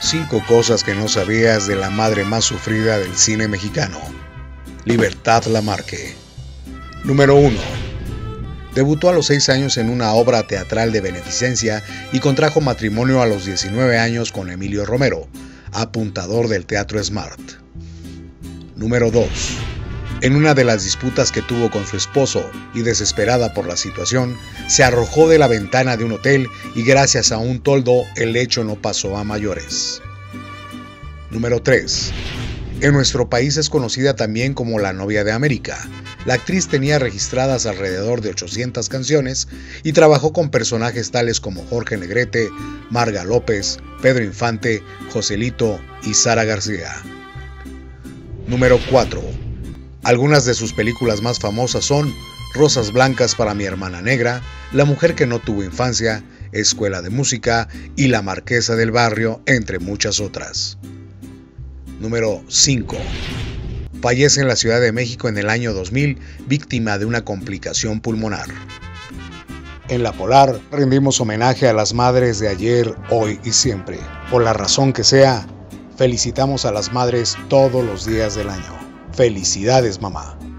5 cosas que no sabías de la madre más sufrida del cine mexicano, Libertad Lamarque. Número 1. Debutó a los 6 años en una obra teatral de beneficencia y contrajo matrimonio a los 19 años con Emilio Romero, apuntador del Teatro Smart. Número 2. En una de las disputas que tuvo con su esposo y desesperada por la situación, se arrojó de la ventana de un hotel y gracias a un toldo el hecho no pasó a mayores. Número 3. En nuestro país es conocida también como la novia de América. La actriz tenía registradas alrededor de 800 canciones y trabajó con personajes tales como Jorge Negrete, Marga López, Pedro Infante, Joselito y Sara García. Número 4. Algunas de sus películas más famosas son Rosas Blancas para mi hermana negra, La mujer que no tuvo infancia, Escuela de música y La marquesa del barrio, entre muchas otras. Número 5. Fallece en la Ciudad de México en el año 2000, víctima de una complicación pulmonar. En La Polar rendimos homenaje a las madres de ayer, hoy y siempre. Por la razón que sea, felicitamos a las madres todos los días del año. ¡Felicidades, mamá!